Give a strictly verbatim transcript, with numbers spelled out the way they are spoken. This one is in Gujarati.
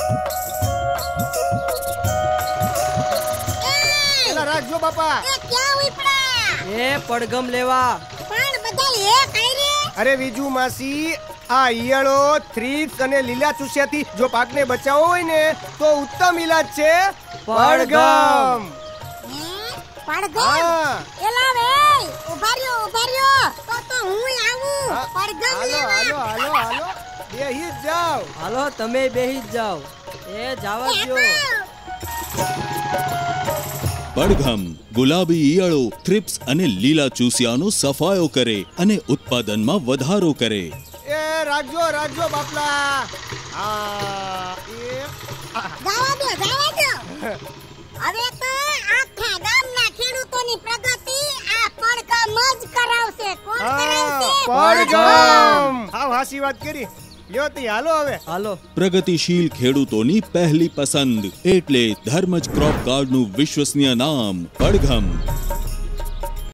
એલા રાખજો બાપા. એ ક્યાં ઉપડા? એ પડગમ લેવા. પણ બધા એ કઈ રે? અરે વિજુ માસી, આ ઈયળો, થ્રીપ્સ અને લીલા ચૂસિયાથી જો પાકને બચાવવો હોય ને તો ઉત્તમ ઈલાજ છે પડગમ. પડગમ? એલા વે ઉભા રહ્યો ઉભા રહ્યો તો તો હું આવું પડગમ લેવા. હાલો હાલો હાલો બેહી જ જાવ. હાલો તમે બેહી જ જાવ. એ જાવા દ્યો. પડઘમ ગુલાબી ઈયળો, થ્રિપ્સ અને લીલા ચૂસિયાનો સફાયો કરે અને ઉત્પાદનમાં વધારો કરે. એ રાખજો રાખજો બાપલા. આ એ જાવા દો જાવા દો. હવે તો આખા ગામના ખેડૂતોની પ્રગતિ આ પડગમ જ કરાવશે. કોણ કરાવશે? પડગમ. હાવ હાસી વાત કરી. લ્યો તી હાલો હવે. હાલો. પ્રગતિશીલ ખેડૂતોની પહેલી પસંદ એટલે ધર્મજ ક્રોપ ગાર્ડનું વિશ્વસનીય નામ પડઘમ.